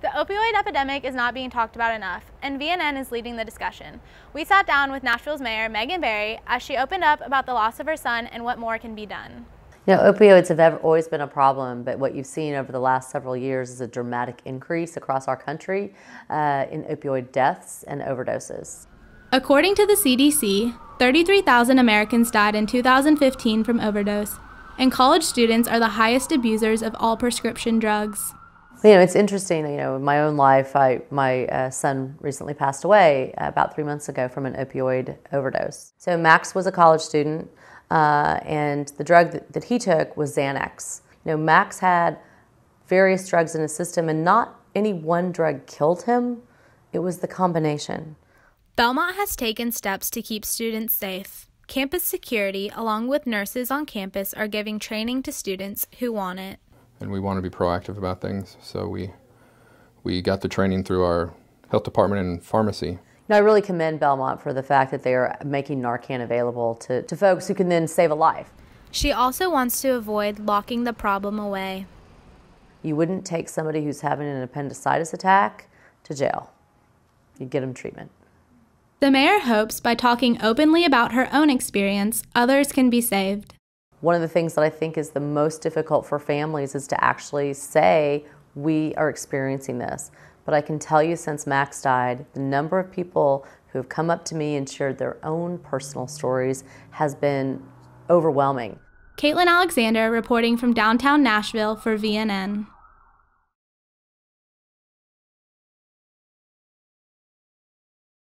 The opioid epidemic is not being talked about enough, and VNN is leading the discussion. We sat down with Nashville's Mayor Megan Barry as she opened up about the loss of her son and what more can be done. You know, opioids have always been a problem, but what you've seen over the last several years is a dramatic increase across our country in opioid deaths and overdoses. According to the CDC, 33,000 Americans died in 2015 from overdose, and college students are the highest abusers of all prescription drugs. You know, it's interesting, you know, in my own life, my son recently passed away about 3 months ago from an opioid overdose. So Max was a college student, and the drug that he took was Xanax. You know, Max had various drugs in his system, and not any one drug killed him. It was the combination. Belmont has taken steps to keep students safe. Campus security, along with nurses on campus, are giving training to students who want it. And we want to be proactive about things, so we got the training through our health department and pharmacy. I really commend Belmont for the fact that they are making Narcan available to folks who can then save a life. She also wants to avoid locking the problem away. You wouldn't take somebody who's having an appendicitis attack to jail. You'd get them treatment. The mayor hopes by talking openly about her own experience, others can be saved. One of the things that I think is the most difficult for families is to actually say, we are experiencing this. But I can tell you, since Max died, the number of people who have come up to me and shared their own personal stories has been overwhelming. Caitlin Alexander reporting from downtown Nashville for VNN.